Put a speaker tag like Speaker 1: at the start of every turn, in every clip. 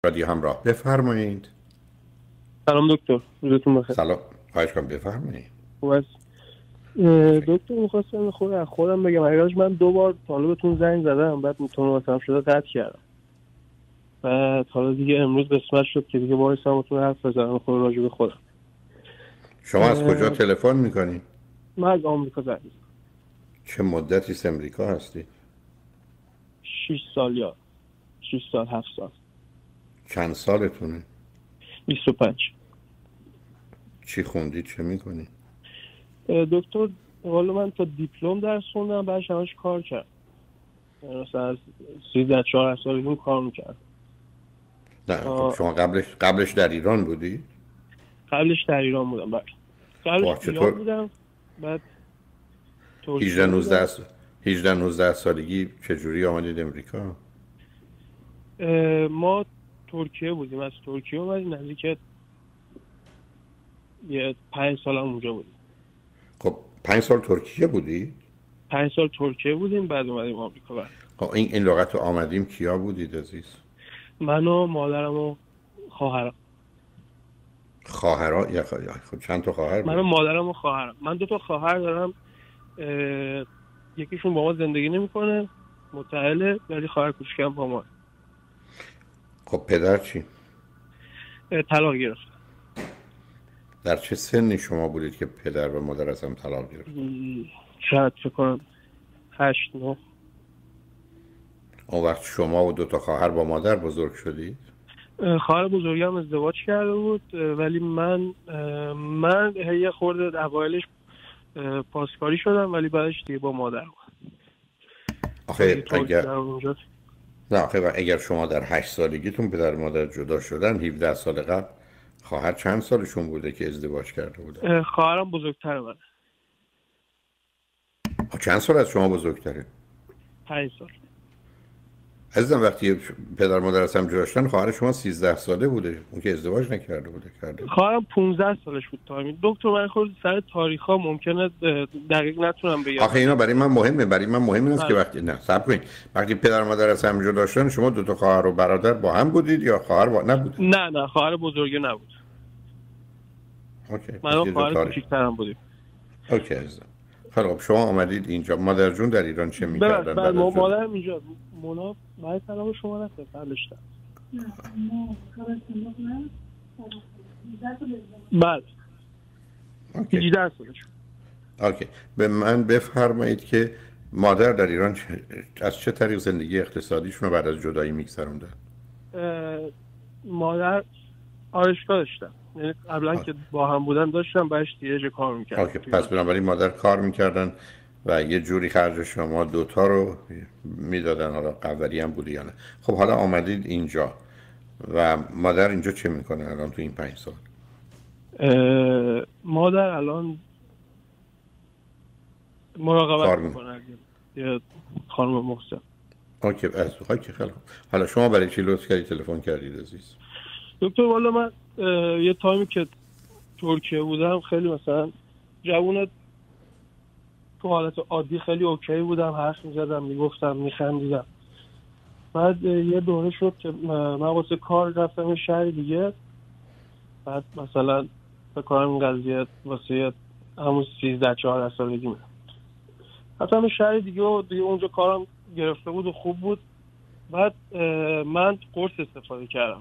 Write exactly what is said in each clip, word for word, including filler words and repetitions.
Speaker 1: رادیو همراه. بفرمایید.
Speaker 2: سلام دکتر، روزتون بخیر.
Speaker 1: سلام، خواهش کنم بفرمایید.
Speaker 2: خوب است. دکتر می‌خواستم خود خودم بگم حقیقتش من دو بار طالبتون زنگ زدم، بعد تون واسم شده قطع کردم. بعد حالا دیگه امروز قسمت شد که دیگه وایسم باتون حرف بزنم خود راجع به خودم.
Speaker 1: شما از کجا تلفن میکنید؟
Speaker 2: من از آمریکا زنگ زدم.
Speaker 1: چه مدتی از امریکا هستی؟
Speaker 2: شش سال یا شش سال هفت سال.
Speaker 1: چند سالتونه؟
Speaker 2: بیست و پنج.
Speaker 1: چی خوندید؟ چه میکنید؟
Speaker 2: دکتر حالا من تا دیپلم درس خوندم، بعدش همش کار کردم. مثلا از سیزده چهارده سالگی کار میکردم.
Speaker 1: نه خب شما قبلش قبلش در ایران بودی؟
Speaker 2: قبلش در ایران بودم. بله. قبلش در ایران بودم. بعد
Speaker 1: هجده نوزده هجده نوزده سالگی چجوری آمدید امریکا؟
Speaker 2: ما ترکیه بودیم، از ترکیه اومدیم، نزدیک یه پنج سال هم اونجا بودیم.
Speaker 1: خب پنج سال ترکیه بودی؟
Speaker 2: پنج سال ترکیه بودیم، بعد اومدیم آمریکا. بعد
Speaker 1: خب این این لغت رو آمدیم کیا بودید عزیز؟
Speaker 2: من و مادرم و خواهرم.
Speaker 1: خواهرها یا خب چند تا خواهر بود؟
Speaker 2: من و مادرم و خواهرم. من دو تا خواهر دارم. یکیشون با ما زندگی نمیکنه، متأهله، ولی خواهر کوچیکم با ما.
Speaker 1: خب پدر چی؟
Speaker 2: طلاق گرفت.
Speaker 1: در چه سنی شما بودید که پدر و مادر از هم طلاق گرفت؟
Speaker 2: شاید فکر کنم هشت نه.
Speaker 1: اون وقت شما و دو تا خواهر با مادر بزرگ شدید؟
Speaker 2: خواهر بزرگم ازدواج کرده بود، ولی من من یه خورده اوایلش پاسکاری شدم، ولی بعدش دیگه با مادر بود.
Speaker 1: آخه اگر نه آخه اگر شما در هشت سالگیتون پدر و مادر جدا شدن، هفده سال قبل خواهر چند سالشون بوده که ازدواج کرده بودن؟
Speaker 2: خواهرم بزرگتره منه.
Speaker 1: چند سال از شما بزرگتره؟
Speaker 2: پنج سال.
Speaker 1: عزیزم وقتی پدر مادر از هم جدا شدن خواهر شما سیزده ساله بوده، اون که ازدواج نکرده بوده. کرده
Speaker 2: خواهرم پانزده سالش بود. تایمی دکتر من خود سر تاریخا ممکنه دقیق نتونم بگم.
Speaker 1: آخه اینا برای من مهمه، برای من مهم نیست که وقتی نه صبر کنید، وقتی پدر مادر از هم جدا شدن شما دو تا خواهر و برادر با هم بودید یا خواهر با نبود؟
Speaker 2: نه نه خواهر بزرگی نبود.
Speaker 1: اوکی.
Speaker 2: من و خواهر کوچیک‌ترم بودیم.
Speaker 1: اوکی عزیزم. خب شما آمدید اینجا، مادر جون در ایران چه می‌کردن؟
Speaker 2: بله مادرم اینجا مونا بعد سلام شما نکنه قبلش تا بله هجده سالش.
Speaker 1: اوکی. به من بفرمایید که مادر در ایران از چه طریق زندگی اقتصادیشون رو بعد از جدایی میگذروندن؟
Speaker 2: مادر آرایشگاه داشتن، یعنی قبلا که با هم بودن داشتن، بعدش دیگه کار میکردن.
Speaker 1: اوکی. پس بنابراین مادر کار میکردن و یه جوری خرج شما دوتا رو میدادن، حالا قوری هم بودی یا نه. خب حالا آمدید اینجا و مادر اینجا چه میکنه الان تو این پنج سال؟
Speaker 2: مادر الان مراقبت میکنه یه خانم محسن.
Speaker 1: اوکی از اوکی خیلی خوب. حالا شما برای چی لطف کردی تلفن کردید عزیز؟
Speaker 2: دکتر والا من یه تایمی که ترکیه بودم خیلی مثلا جوونه تو حالت عادی خیلی اوکی بودم، حرف میزدم، میگفتم، میخندیدم. بعد یه دوره شد که من واسه کار رفتم یه شهر دیگه، بعد مثلا به کارم این قضیه واسه همون سیزده چهارده سالگی میدم رفتم یه شهر دیگه و دیگه اونجا کارم گرفته بود و خوب بود. بعد من قرص استفاده کردم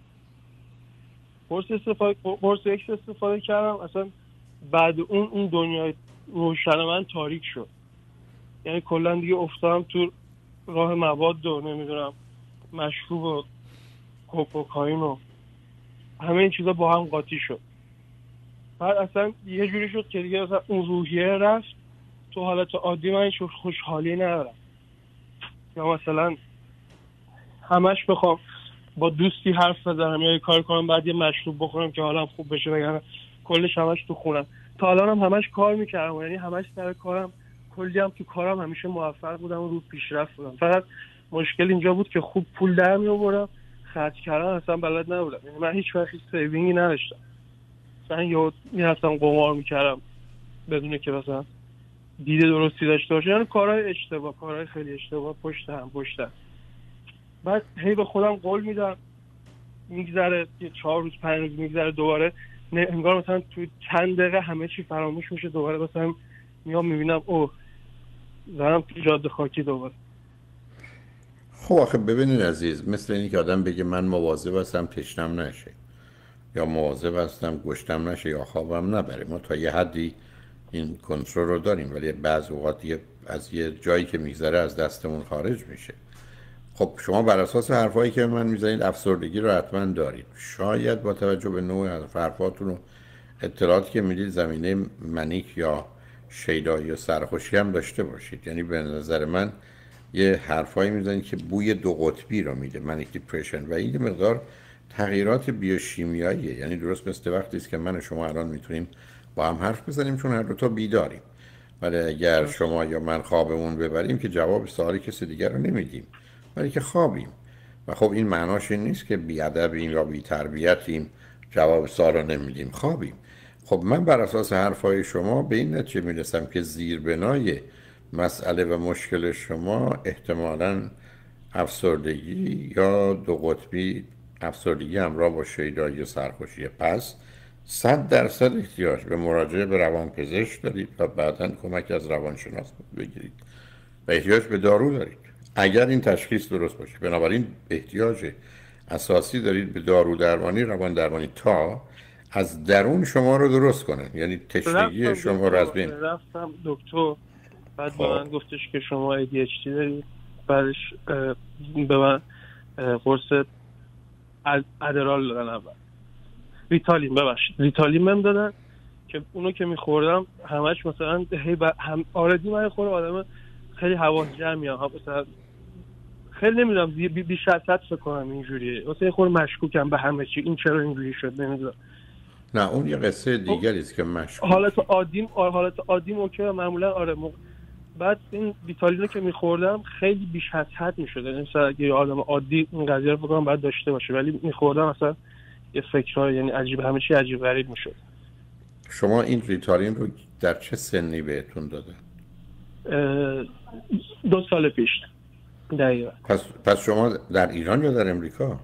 Speaker 2: قرص استفاده قرص اکس استفاده کردم. اصلا بعد اون اون دنیای روشن من تاریک شد، یعنی کلا دیگه افتادم تو راه مواد و نمیدونم مشروب و کوکائین و همه این چیزا با هم قاطی شد. بعد اصلا یه جوری شد که دیگه اصلا اون روحیه رفت تو حالت عادی. من هیچ خوشحالی ندارم، یا مثلا همش بخوام با دوستی حرف بزنم یا یه کار کنم بعد یه مشروب بخورم که حالم خوب بشه، بگم کلش همش تو خونم. تا الان هم همش کار میکردم، یعنی همش سر کارم، کلی هم تو کارم همیشه موفق بودم و رو پیشرفت بودم. فقط مشکل اینجا بود که خوب پول در می آوردم، خرج کردن اصلا بلد نبودم. یعنی من هیچ وقت سیوینگی نداشتم، مثلا یا میرفتم قمار میکردم بدون که مثلا دیده درستی داشته باشه، یعنی کارهای اشتباه، کارهای خیلی اشتباه پشت هم پشت هم. بعد هی به خودم قول میدم میگذره، یه چهار روز پنج روز میگذره، دوباره انگار مثلا تو چند دقیقه همه چی فراموش میشه، دوباره مثلا میام میبینم اوه دارم تو جاده خاکی دوباره.
Speaker 1: خب آخه ببینید عزیز، مثل اینی که آدم بگه من مواظب هستم تشنم نشه، یا مواظب هستم گشتم نشه، یا خوابم نبره. ما تا یه حدی این کنترل رو داریم، ولی بعض اوقات یه از یه جایی که میگذره از دستمون خارج میشه. خب شما بر اساس حرفایی که من میزنید افسردگی رو حتما دارید. شاید با توجه به نوع حرفاتون و اطلاعاتی که میدید زمینه منیک یا شیدایی یا سرخوشی هم داشته باشید. یعنی به نظر من یه حرفایی میزنید که بوی دو قطبی رو میده، منیک دیپرشن، و این مقدار تغییرات بیوشیمیاییه. یعنی درست مثل وقتی است که من و شما الان میتونیم با هم حرف بزنیم چون هر دو تا بیداریم، ولی اگر شما یا من خوابمون ببریم که جواب سوالی کسی دیگر رو نمیدیم، ولی که خوابیم. و خب این معناش این نیست که بی‌ادبیم یا بی‌تربیتیم، جواب سوال رو نمیدیم، خوابیم. خب من بر اساس حرفای شما به این نتیجه میرسم که زیربنای مسئله و مشکل شما احتمالاً افسردگی یا دو قطبی، افسردگی همراه با شیدایی و سرخوشی. پس صد درصد احتیاج به مراجعه به روانپزشک دارید و بعداً کمک از روانشناس بگیرید و احتیاج به دارو دارید اگر این تشخیص درست باشه. بنابراین احتیاج اساسی دارید به دارو درمانی، روان درمانی تا از درون شما رو درست کنن، یعنی تشنگی شما رو از بین.
Speaker 2: رفتم دکتر، بعد به من گفتش که شما ای دی اچ دی دارید، بعدش به من قرص ادرال دادن، اول ریتالین ببخشید ریتالین بهم دادن که اونو که میخوردم همش مثلا هی ب... هم آردی من خور آدم خیلی حواس جمعی ها، مثلا خیلی نمیدونم بیش از حد فکر کنم اینجوریه، مثلا خور مشکوکم به همه چی، این چرا اینجوری شد نمیدونم.
Speaker 1: نه اون یه قصه دیگری است که مشکوک.
Speaker 2: حالت عادیم حالت عادیم اوکی معمولا آره م... بعد این ریتالینو که میخوردم خیلی بیش از حد میشد، یعنی مثلا اگه آدم عادی این قضیه رو فکر کنم باید داشته باشه، ولی میخوردم مثلا یه فکرای یعنی عجیب، همه چی عجیب غریب میشد.
Speaker 1: شما این ریتالین رو در چه سنی بهتون دادن؟
Speaker 2: دو سال پیش دقیقا.
Speaker 1: پس پس شما در ایران یا در امریکا؟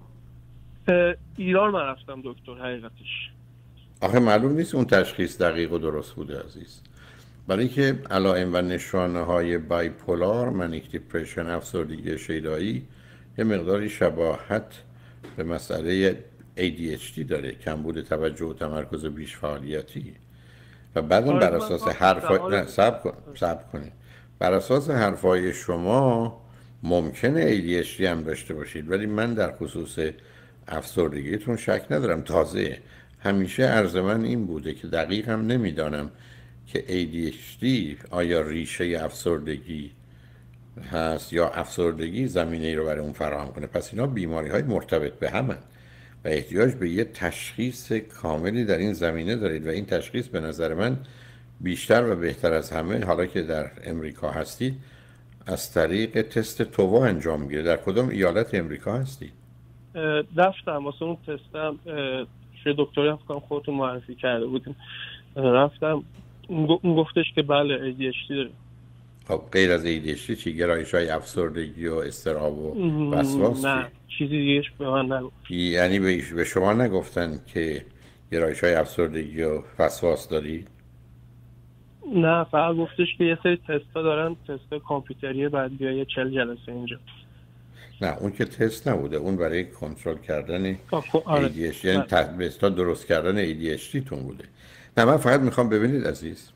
Speaker 2: ایران من رفتم دکتر حقیقتش.
Speaker 1: آخه معلوم نیست اون تشخیص دقیق و درست بوده عزیز، برای که علائم و نشانه های بایپولار، منیک دیپرشن، افسردگی شیدایی یه مقداری شباهت به مسئله ای دی اچ دی داره، کمبود توجه و تمرکز بیش فعالیتی. و بعدم بر اساس حرفای نه صبر کن صبر کنید بر اساس حرفای شما ممکنه ای دی اچ دی هم داشته باشید، ولی من در خصوص افسردگیتون شک ندارم. تازه همیشه عرض من این بوده که دقیق هم نمیدانم که ای دی اچ دی آیا ریشه افسردگی هست یا افسردگی زمینه ای رو برای اون فراهم کنه. پس اینا بیماری های مرتبط به همن و احتیاج به یه تشخیص کاملی در این زمینه دارید و این تشخیص به نظر من بیشتر و بهتر از همه، حالا که در امریکا هستید، از طریق تست تووا انجام میگیره. در کدام ایالت امریکا هستید؟
Speaker 2: رفتم واسه اون تستم، چه دکتری هم فکرم خودتون معرفی کرده بودیم، رفتم اون گفتش که بله ای دی اچ دی داره.
Speaker 1: خب غیر از ای دی اچ دی چی؟ گرایش‌های افسردگی و اضطراب و وسواس؟
Speaker 2: نه چیزی دیگه به من نگفت.
Speaker 1: یعنی به شما نگفتن که گرایش‌های افسردگی و وسواس دارید؟
Speaker 2: نه فقط گفتش که یه سری تستا دارن، تست کامپیوتری، بعد بیا یه چهل جلسه اینجا.
Speaker 1: نه اون که تست نبوده، اون برای کنترل کردن
Speaker 2: آره.
Speaker 1: ای دی اچ دی، یعنی تستا درست کردن ای دی اچ دی تون بوده. نه من فقط میخوام ببینید عزیز،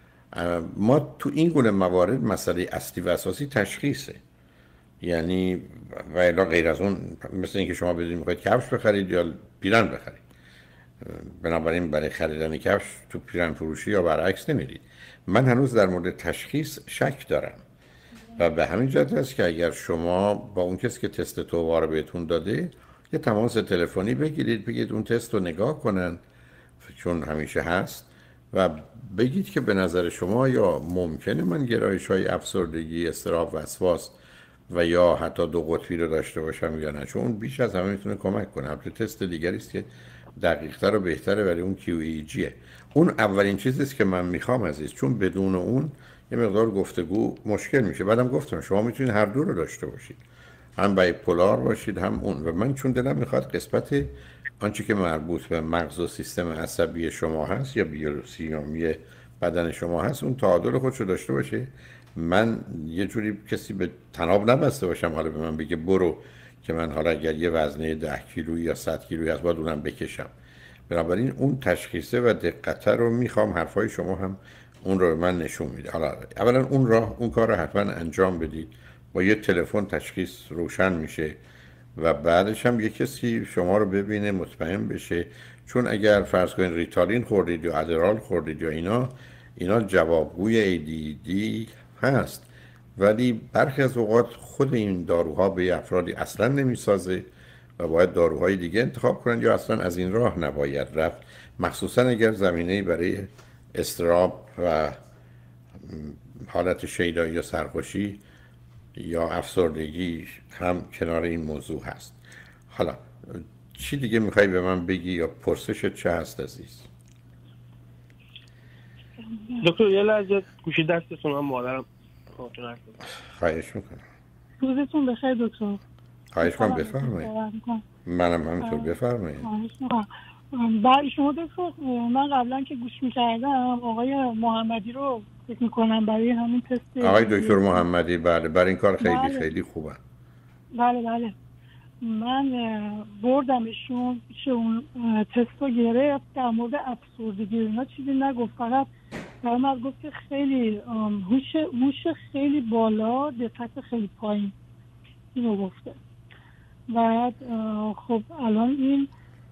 Speaker 1: ما تو این گونه موارد مسئله اصلی و اساسی تشخیصه. یعنی و الا غیر از اون مثل اینکه شما بدونید میخواید کفش بخرید یا پیرن بخرید، بنابراین برای خریدن کفش تو پیرن فروشی یا برعکس نمیرید. من هنوز در مورد تشخیص شک دارم و به همین جهت است که اگر شما با اون کسی که تست تووا رو بهتون داده یه تماس تلفنی بگیرید، بگید اون تست رو نگاه کنن چون همیشه هست و بگید که به نظر شما یا ممکنه من گرایش‌های افسردگی، اضطراب، وسواس و یا حتی دو قطبی رو داشته باشم یا نه، چون اون بیش از همه میتونه کمک کنه. البته تست دیگری است که دقیق‌تر و بهتره، ولی اون کیو ای جیه. اون اولین چیزی است که من میخوام عزیز، چون بدون اون یه مقدار گفتگو مشکل میشه. بعدم گفتم شما میتونید هر دو رو داشته باشید، هم بایپولار باشید هم اون. و من چون دلم میخواد قسمت آنچه که مربوط به مغز و سیستم عصبی شما هست یا بیوسیومی بدن شما هست اون تعادل خودش رو داشته باشه. من یه جوری کسی به تناب نبسته باشم حالا به من بگه برو، که من حالا اگر یه وزنه ده کیلویی یا صد کیلویی هست باید اونم بکشم. بنابراین اون تشخیصه و دقت رو میخوام. حرفای شما هم اون رو به من نشون میده. حالا اولا اون راه اون کار رو حتما انجام بدید. با یه تلفن تشخیص روشن میشه و بعدش هم یه کسی شما رو ببینه مطمئن بشه. چون اگر فرض کنید ریتالین خوردید یا ادرال خوردید یا اینا اینا جوابگوی ای دی دی هست، ولی برخی از اوقات خود این داروها به افرادی اصلا نمیسازه و باید داروهای دیگه انتخاب کنند یا اصلا از این راه نباید رفت، مخصوصا اگر زمینه‌ای برای اضطراب و حالت شیدایی یا سرخوشی یا افسردگی هم کنار این موضوع هست. حالا چی دیگه میخوای به من بگی یا پرسشت چه هست عزیز؟
Speaker 2: دکتر یه لحظه گوشی دستتون، من مادرم خواهتون هست.
Speaker 1: خواهش میکنم.
Speaker 3: روزتون بخیر دکتر.
Speaker 1: خواهش کنم بفرمایید. منم همینطور بفرمایید.
Speaker 3: بعد شما دکتر من قبلا که گوش میکردم آقای محمدی رو فکر میکنم برای همین تست
Speaker 1: آقای دکتر محمدی بله برای این کار خیلی
Speaker 3: بله.
Speaker 1: خیلی خوبه.
Speaker 3: بله بله من بردمشون پیش اون تست رو گرفت، در مورد افسردگی اینا چیزی نگفت، فقط در من گفت که خیلی هوش هوش خیلی بالا، دقت خیلی پایین، اینو گفته. بعد خب الان این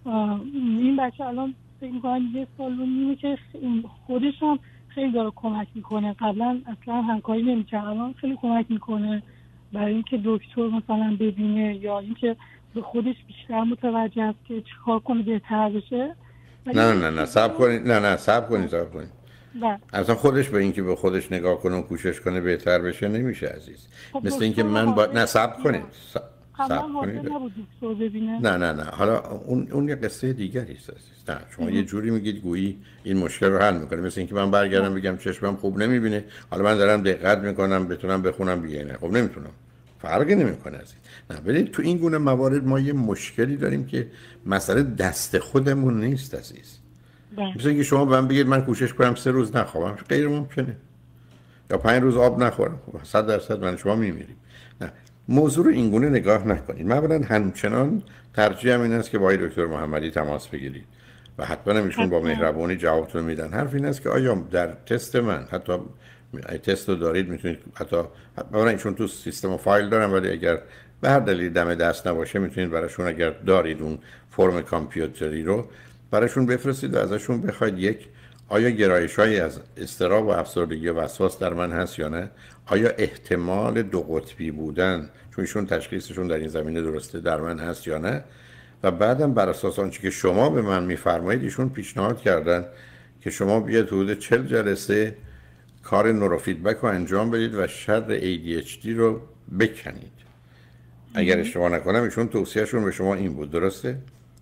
Speaker 3: این بچه الان فکر می‌کنم یه سال و نیمه که خودش هم خیلی داره کمک میکنه. قبلا اصلا همکاری نمی‌کرد، الان خیلی کمک میکنه برای اینکه دکتر مثلا ببینه یا اینکه به خودش بیشتر متوجه است که چیکار کنه بهتر بشه.
Speaker 1: نه نه نه صبر کنید نه نه صبر کنید صبر کنید.
Speaker 3: بله.
Speaker 1: اصلا خودش به اینکه به خودش نگاه کنه و کوشش کنه بهتر بشه نمیشه عزیز.
Speaker 3: خب
Speaker 1: مثل اینکه من با نه صبر کنید.
Speaker 3: قبلا حاضر نبود دکتر ببینه.
Speaker 1: نه نه نه حالا اون اون یه قصه دیگری است عزیز. نه شما یه جوری میگید گویی این مشکل رو حل میکنه، مثل اینکه من برگردم بگم چشمم خوب نمیبینه، حالا من دارم دقت میکنم بتونم بخونم دیگه نه. خب نمیتونم. فرقی نمیکنه عزیز. نه ببینید تو این گونه موارد ما یه مشکلی داریم که مسئله دست خودمون نیست عزیز. مثل اینکه شما به من بگید من کوشش کنم سه روز نخوابم، غیر ممکنه. یا پنج روز آب نخورم، صد درصد من شما میمیریم. نه موضوع رو این گونه نگاه نکنید. معمولا همچنان ترجیح این است که با دکتر محمدی تماس بگیرید و حتما ایشون با مهربانی جوابتون میدن. حرف این است که آیا در تست من حتی تست رو دارید میتونید حتی حتما ایشون تو سیستم و فایل دارم، ولی اگر به هر دلیل دم دست نباشه میتونید براشون اگر دارید اون فرم کامپیوتری رو براشون بفرستید و ازشون بخواید یک آیا گرایش‌هایی از اضطراب و افسردگی و وسواس در من هست یا نه؟ آیا احتمال دو قطبی بودن چون ایشون تشخیصشون در این زمینه درسته در من هست یا نه؟ و بعدم بر اساس آنچه که شما به من میفرمایید ایشون پیشنهاد کردن که شما بیاید حدود چهل جلسه کار نوروفیدبک رو انجام بدید و شر ای دی اچ دی رو بکنید. اگر اشتباه نکنم ایشون توصیهشون به شما این بود، درسته؟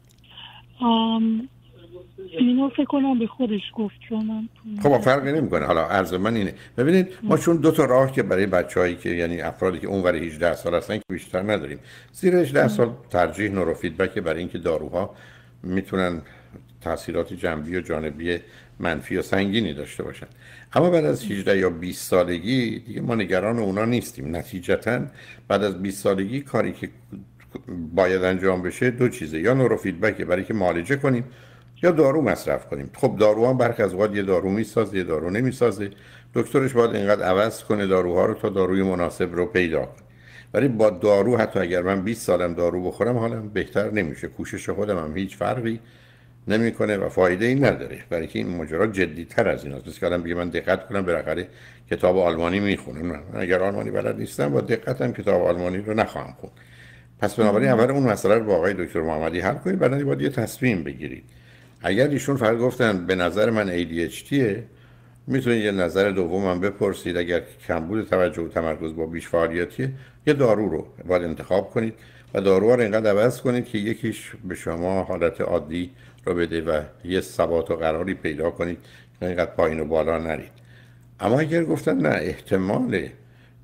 Speaker 3: آم اینو فکر کنم به خودش گفت چون من
Speaker 1: خب فرقی نمیکنه. حالا عرض من اینه ببینید ما چون دو تا راه که برای بچه‌هایی که یعنی افرادی که اونور هجده سال هستن که بیشتر نداریم، زیر هجده سال ترجیح نوروفیدبک برای اینکه داروها میتونن تاثیرات جانبی و جانبی منفی و سنگینی داشته باشن. اما بعد از هجده یا بیست سالگی دیگه ما نگران اونا نیستیم. نتیجتاً بعد از بیست سالگی کاری که باید انجام بشه دو چیزه، یا نوروفیدبک برای که معالجه کنیم یا دارو مصرف کنیم. خب داروها برخی از اوقات یه دارو میسازه یه دارو نمیسازه، دکترش باید اینقدر عوض کنه داروها رو تا داروی مناسب رو پیدا کنه. ولی با دارو حتی اگر من بیست سالم دارو بخورم حالم بهتر نمیشه، کوشش خودم هم هیچ فرقی نمیکنه و فایده ای نداره، برای که این ماجرا جدی‌تر از این است. مثل که آدم بگه من دقت کنم بالاخره کتاب آلمانی میخونم، من اگر آلمانی بلد نیستم با دقتم کتاب آلمانی رو نخواهم خوند. پس بنابراین اول اون مسئله رو با آقای دکتر محمدی حل کنید، بعد باید یه تصمیم بگیرید. اگر ایشون فقط گفتن به نظر من ای دی اچ دی میتونید یه نظر دومم بپرسید. اگر کمبود توجه و تمرکز با بیش فعالیتیه یه دارو رو باید انتخاب کنید و داروها رو اینقدر عوض کنید که یکیش به شما حالت عادی رو بده و یه ثبات و قراری پیدا کنید که اینقدر پایین و بالا نرید. اما اگر گفتن نه احتمال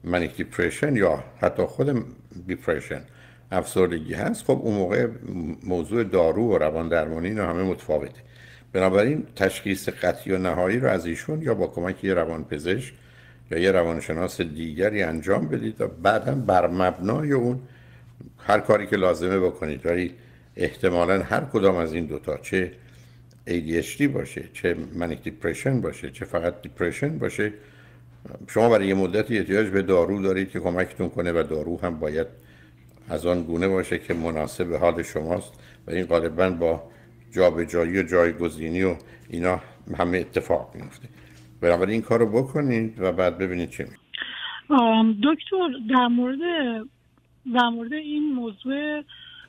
Speaker 1: منیک دیپرشن یا حتی خود دیپرشن افسردگی هست، خب اون موقع موضوع دارو و روان درمانی اینا همه متفاوته. بنابراین تشخیص قطعی و نهایی رو از ایشون یا با کمک یه روانپزشک یا یه روانشناس دیگری انجام بدید و بعداً بر مبنای اون هر کاری که لازمه بکنید. ولی احتمالاً هر کدام از این دوتا، چه ای دی اچ دی باشه، چه منیک دیپرشن باشه، چه فقط دیپرشن باشه، شما برای یه مدتی احتیاج به دارو دارید که کمکتون کنه و دارو هم باید از آن گونه باشه که مناسب حال شماست و این غالباً با جابجایی و جایگزینی و اینا همه اتفاق میفته. بنابراین این کارو بکنید و بعد ببینید چه میشه.
Speaker 3: دکتر در مورد در مورد این موضوع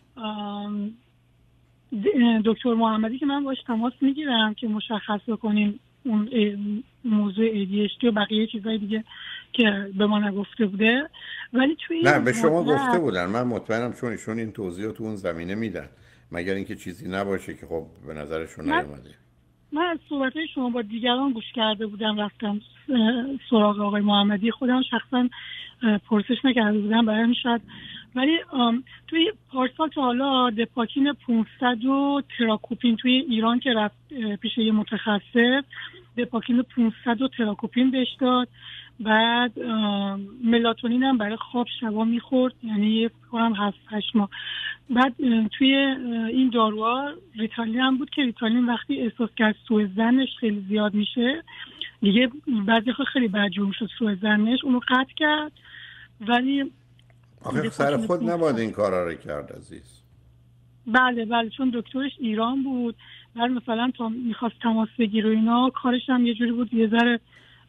Speaker 3: دکتر محمدی که من باش تماس میگیرم که مشخص بکنیم اون موضوع ای دی اچ دی و بقیه چیزای دیگه که به ما نگفته بوده، ولی توی
Speaker 1: نه به شما گفته بودن، من مطمئنم چون ایشون این توضیحات تو اون زمینه میدن، مگر اینکه چیزی نباشه که خب به نظرشون نیومده.
Speaker 3: من از صحبت‌های شما با دیگران گوش کرده بودم، رفتم سراغ آقای محمدی، خودم شخصا پرسش نکرده بودم برای همین شاید، ولی توی پارسال تا حالا دپاکین پانصد و تراکوپین توی ایران که رفت پیش یه متخصص، دپاکین پانصد و تراکوپین بهش داد، بعد ملاتونین هم برای خواب شبا میخورد، یعنی یه کنم هفت هشت ماه. بعد توی این داروها ریتالین هم بود که ریتالین وقتی احساس کرد سوء ظنش خیلی زیاد میشه، دیگه بعضی خیلی خیلی بدجور شد سوء ظنش، اونو قطع کرد. ولی
Speaker 1: آخه سر خود نباید این کارا رو کرد عزیز.
Speaker 3: بله بله چون دکترش ایران بود، بعد مثلا تا میخواست تماس بگیره اینا کارش هم یه جوری بود، یه ذره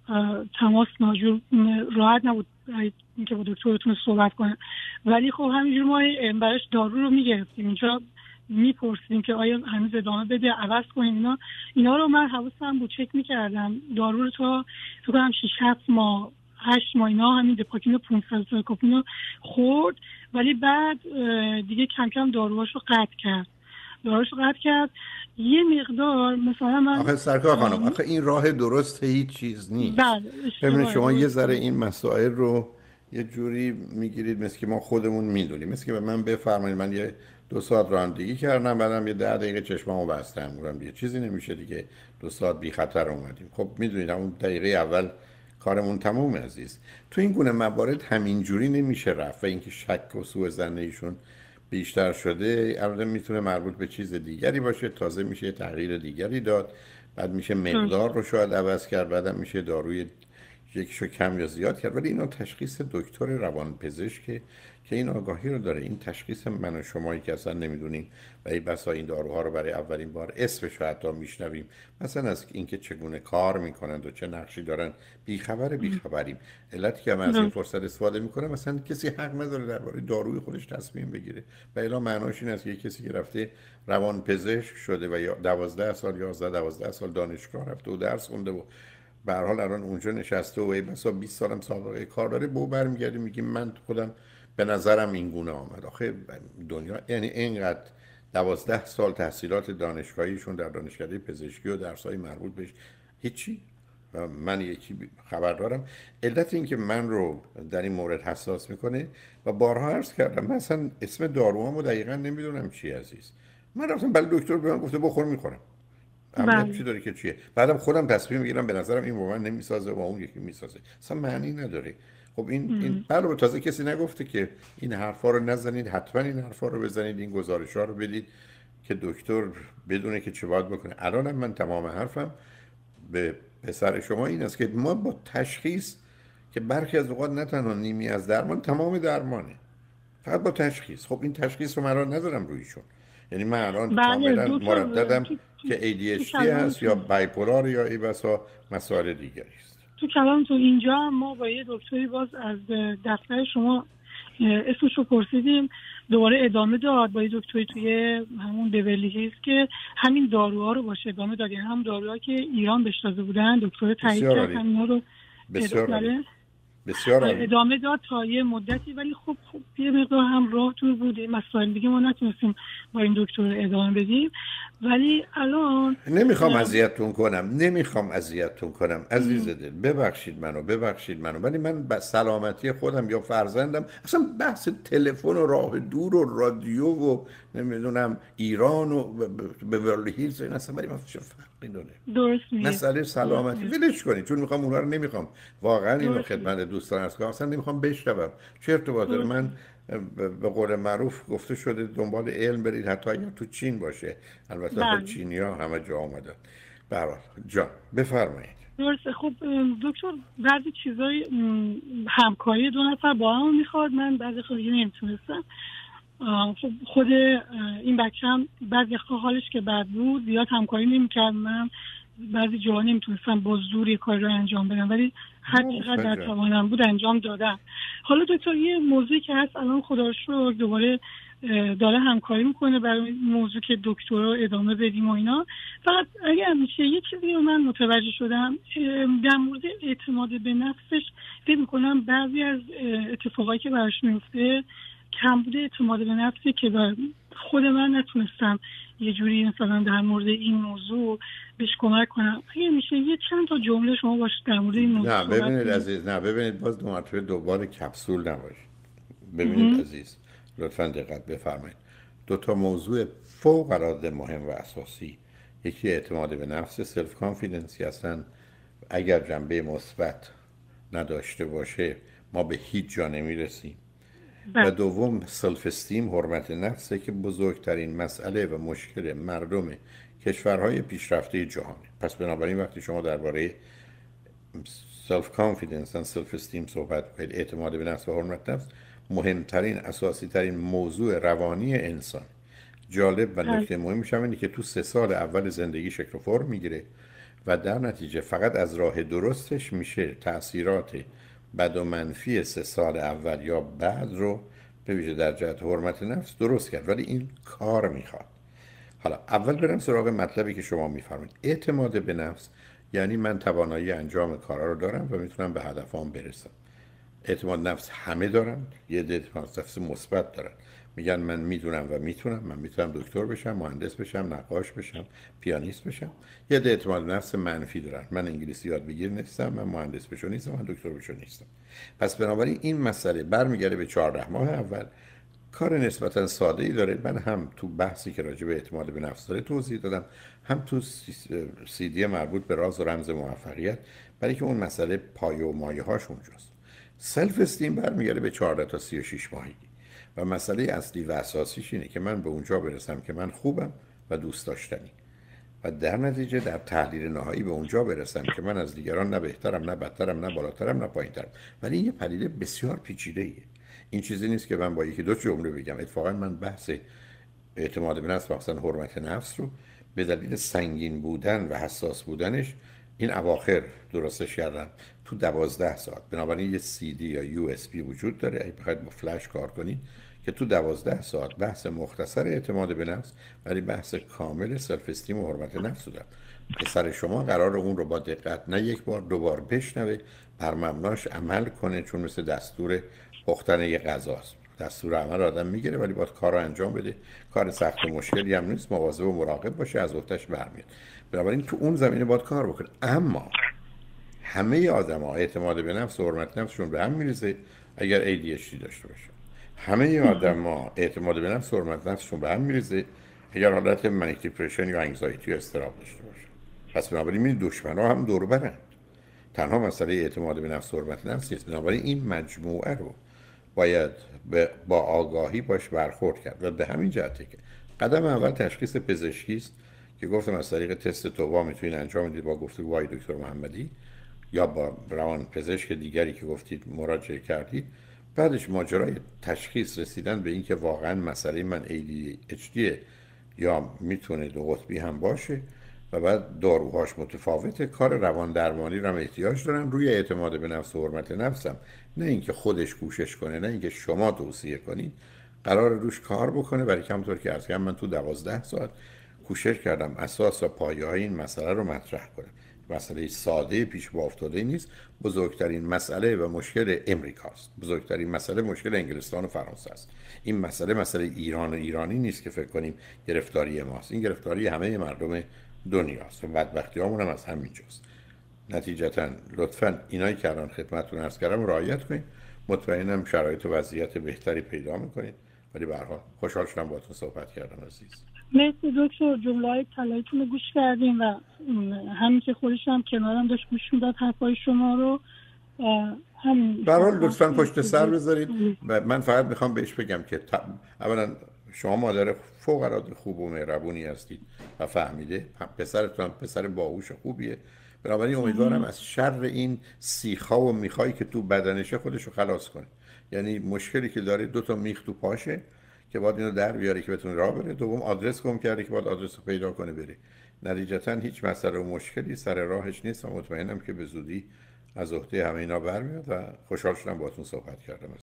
Speaker 3: تماس ناجور راحت نبود اینکه با دکترتون صحبت کنه. ولی خب همینجور ما براش دارو رو میگرفتیم، اینجا میپرسیدیم که آیا هنوز ادامه بده، عوض کنیم. اینا اینا رو من حواسم بود چک میکردم، دارو رو تا فکر کنم شش هفت ماه هشت ماه اینا همین دپاکین پانصد تراکوپین رو خورد، ولی بعد دیگه کم کم داروهاشو قطع کرد داروهاشو قطع کرد یه مقدار مثلا من
Speaker 1: آخه سرکار خانم آخه این راه درست هیچ چیز نیست.
Speaker 3: بله
Speaker 1: ببینید شما یه ذره این مسائل رو یه جوری میگیرید مثل که ما خودمون میدونیم، مثل که به من بفرمایید من یه دو ساعت رانندگی کردم بعدم یه ده دقیقه چشمامو بستم، میگم دیگه چیزی نمیشه دیگه، دو ساعت بی خطر اومدیم. خب میدونید اون دقیقه اول کارمون تموم عزیز. تو این گونه موارد همین جوری نمیشه رفت و اینکه شک و سوء ظن ایشون بیشتر شده البته میتونه مربوط به چیز دیگری باشه، تازه میشه تغییر دیگری داد، بعد میشه مقدار رو شاید عوض کرد، بعدم میشه داروی یکیشو کم یا زیاد کرد. ولی اینا تشخیص دکتر روانپزشک که این آگاهی رو داره. این تشخیص من و شمایی که اصلا نمیدونیم و ای بسا این داروها رو برای اولین بار اسمش رو حتی میشنویم، مثلا از اینکه چگونه کار میکنند و چه نقشی دارن بیخبر بیخبریم. علتی که من از این فرصت استفاده میکنم مثلا کسی حق نداره درباره داروی خودش تصمیم بگیره و الا معناش این است که کسی که رفته روانپزشک شده و یا دوازده سال یازده دوازده سال دانشگاه رفته و درس خونده و به هر حال الان اونجا نشسته و ای بسا بیست سالم سابقه کار داره، بو برمیگردیم میگیم من خودم به نظرم این گونه آمد. آخه دنیا یعنی اینقدر دوازده سال تحصیلات دانشگاهیشون در دانشکده پزشکی و درس‌های مربوط بهش هیچی. و من یکی خبر دارم علت این که من رو در این مورد حساس میکنه و بارها عرض کردم مثلا اسم داروامو دقیقاً نمیدونم چی عزیز. من رفتم بله دکتر به من گفته بخور میخورم. اما چی داره که چیه؟ بعدم خودم تصمیم میگیرم به نظرم این با من نمیسازه و اون یکی میسازه. اصلا معنی نداره. خب این ام. این بله تازه کسی نگفته که این حرفا رو نزنید، حتما این حرفا رو بزنید، این گزارش‌ها رو بدید که دکتر بدونه که چه باید بکنه. الانم من تمام حرفم به پسر شما این است که ما با تشخیص که برخی از اوقات نه تنها نیمی از درمان تمام درمانه، فقط با تشخیص. خب این تشخیص رو من الان نذارم رویشون، یعنی من الان کاملا مرددم که ای دی اچ دی هست یا بایپولار یا ای بسا مسائل دیگری است.
Speaker 3: تو کلامتون اینجا ما با یه دکتری باز از دفتر شما اسمش رو پرسیدیم، دوباره ادامه داد با یه دکتری توی همون بیورلی هیلز که همین داروها رو باشه ادامه داد، یعنی هم داروها که ایران بهش داده بودن دکتر تایید کرد همینا رو
Speaker 1: بسیار عالی. بسیار عالی.
Speaker 3: ادامه داد تا یه مدتی، ولی خب خب یه مقدار هم راه دور بود، مسائل دیگه ما نتونستیم با این دکتر ادامه بدیم. ولی الان
Speaker 1: نمیخوام اذیتتون کنم نمیخوام اذیتتون کنم عزیز دل، ببخشید منو ببخشید منو ولی من به سلامتی خودم یا فرزندم اصلا بحث تلفن و راه دور و رادیو و نمیدونم ایران و به ورلی هیلز این اصلا برای من چه فرقی داره؟
Speaker 3: درست نیست.
Speaker 1: مسئله سلامتی ولش کنید، چون میخوام اونها رو نمیخوام واقعا اینو خدمت دوستان عرض کنم، اصلا نمیخوام بشنوم چه ارتباطی داره. من به قول معروف گفته شده دنبال علم برید حتی اگر تو چین باشه، البته چینی‌ها همه جا آمدن. به هر حال جان بفرمایید.
Speaker 3: درسته. خب دکتر بعضی چیزای همکاری دو نفر با هم میخواد، من بعضی خیلی نمیتونستم. خب خود این بچه هم بعضی حالش که بد بود زیاد همکاری نمیکرد، من بعضی جاها نمیتونستم با زور کاری رو انجام بدم، ولی هر چقدر در توانم بود انجام دادم. حالا دکتر یه موضوعی که هست الان خدا رو شکر دوباره داره همکاری میکنه برای موضوع که دکترا ادامه بدیم و اینا. فقط اگر میشه یه چیزی رو من متوجه شدم در مورد اعتماد به نفسش، فکر میکنم بعضی از اتفاقایی که براش میفته کمبود اعتماد به نفسی که خود من نتونستم یه جوری مثلا در مورد این موضوع بهش کمک کنم. اگه میشه یه چند تا جمله شما باشید در مورد این موضوع.
Speaker 1: نه ببینید عزیز، نه ببینید باز دو مرتبه دوباره کپسول نباشید. ببینید ام. عزیز لطفاً دقت بفرمایید. دو تا موضوع فوق العاده مهم و اساسی، یکی اعتماد به نفس سلف کانفیدنسی هستن. اگر جنبه مثبت نداشته باشه ما به هیچ جا نمیرسیم. و دوم سلف استیم، حرمت نفسه که بزرگترین مسئله و مشکل مردم کشورهای پیشرفته جهانه. پس بنابراین وقتی شما درباره سلف کانفیدنس و سلف استیم صحبت کنید، اعتماد به نفس و حرمت نفس مهمترین اساسی ترین موضوع روانی انسان. جالب و نکته مهمش اینه که تو سه سال اول زندگی شکل و فرم میگیره و در نتیجه فقط از راه درستش میشه تأثیرات بد و منفی سه سال اول یا بعد رو به ویژه در جهت حرمت نفس درست کرد، ولی این کار میخواد. حالا اول برم سراغ مطلبی که شما میفرمایید. اعتماد به نفس یعنی من توانایی انجام کارا رو دارم و میتونم به هدفام برسم. اعتماد نفس همه دارن، یه اعتماد نفس مثبت دارن، میگن من میدونم و میتونم، من میتونم دکتر بشم، مهندس بشم، نقاش بشم، پیانیست بشم. یه اعتماد نفس منفی دارن، من انگلیسی یاد بگیر نیستم، من مهندس بشم نیستم، من دکتر بشم نیستم. پس بنابراین این مسئله برمیگرده به چهارده ماه اول. کار نسبتا ساده ای داره. من هم تو بحثی که راجع به اعتماد به نفس داره توضیح دادم، هم تو سی دی مربوط به راز و رمز موفقیت، برای که اون مسئله پایه و مایه هاش اونجاست. سلف استیم برمیگرده به چهارده تا سی و شش ماهگی و مسئله اصلی و اساسیش اینه که من به اونجا برسم که من خوبم و دوست داشتنی و در نتیجه در تحلیل نهایی به اونجا برسم که من از دیگران نه بهترم نه بدترم نه بالاترم نه پایینترم. ولی این یه پدیده بسیار پیچیده‌ایه. این چیزی نیست که من با یکی دو جمله بگم. اتفاقا من بحث اعتماد به نفس و مثلا حرمت نفس رو به دلیل سنگین بودن و حساس بودنش این اواخر درستش کردم تو دوازده ساعت. بنابراین یه سی دی یا یو اس بی وجود داره، اگه بخواید با فلش کار کنید، که تو دوازده ساعت بحث مختصر اعتماد به نفس ولی بحث کامل سلف استیم و حرمت نفس رو دارم. پسر شما قرار اون رو با دقت نه یک بار دو بار بشنوه، بر مبناش عمل کنه، چون مثل دستور پختن یه غذاست. دستور عمل آدم میگیره ولی باید کار رو انجام بده. کار سخت و مشکلی هم نیست، مواظب و مراقب باشه، از وقتش برمیاد. بنابراین تو اون زمینه باید کار بکنه. اما همه آدم‌ها اعتماد به نفس و حرمت نفسشون به هم میریزه اگر ای دی اچ دی داشته باشن. همه آدم‌ها اعتماد به نفس و حرمت نفسشون به هم میریزه اگر حالت منیک دیپرشن یا انگزایتی یا اضطراب داشته باشن. پس بنابراین این دشمن‌ها هم دور برن. تنها مسئله اعتماد به نفس و حرمت نفس نیست. بنابراین این مجموعه رو باید با آگاهی باش برخورد کرد و به همین جهته که قدم اول تشخیص پزشکی است که گفتم از طریق تست توبا میتونید انجام بدید با گفتگوهای دکتر محمدی یا با روان پزشک دیگری که گفتید مراجعه کردید. بعدش ماجرای تشخیص رسیدن به این که واقعا مسئله من ای دی اچ دی یا میتونه دو قطبی هم باشه و بعد داروهاش متفاوته. کار روان درمانی رو هم احتیاج دارم. روی اعتماد به نفس و حرمت نفسم، نه اینکه خودش کوشش کنه، نه اینکه شما توصیه کنید، قرار روش کار بکنه. برای که همونطور که عرض کردم من تو دوازده ساعت کوشش کردم اساس و پایه‌های این مسئله رو مطرح کنم. مسئله ساده پیش با افتاده نیست. بزرگترین مسئله و مشکل امریکاست. بزرگترین مسئله مشکل انگلستان و فرانسه است. این مسئله مسئله ایران و ایرانی نیست که فکر کنیم گرفتاری ماست. این گرفتاری همه مردم دنیاست و بدبختیامون هم از همینجاست. نتیجتا لطفاً اینایی که الان خدمتتون عرض کردم رعایت کنید. مطمئنم شرایط و وضعیت بهتری پیدا می‌کنید. ولی به هر حال خوشحال شدم باهاتون صحبت کردم عزیز.
Speaker 3: مرسی دکتر، جمله‌های طلاییتون رو گوش کردیم و همین که خودش هم کنارم داشت گوش میداد حرفای شما رو. همین
Speaker 1: به هر حال لطفاً پشت سر بذارید و من فقط میخوام بهش بگم که تا... اولا شما مادر فوق‌العاده خوب و مهربونی هستید و فهمیده پسرتون هم پسر باهوش خوبیه. بنابراین امیدوارم از شر این سیخ‌ها و میخایی که تو بدنشه خودش رو خلاص کنه. یعنی مشکلی که داره دو تا میخ تو پاشه که باید اینو در بیاره که بتونه راه بره، دوم آدرس گم کرده که باید آدرس رو پیدا کنه بره. نتیجتا هیچ مسئله و مشکلی سر راهش نیست و مطمئنم که به زودی از عهده همه اینا برمیاد و خوشحال شدم باهاتون صحبت کردم.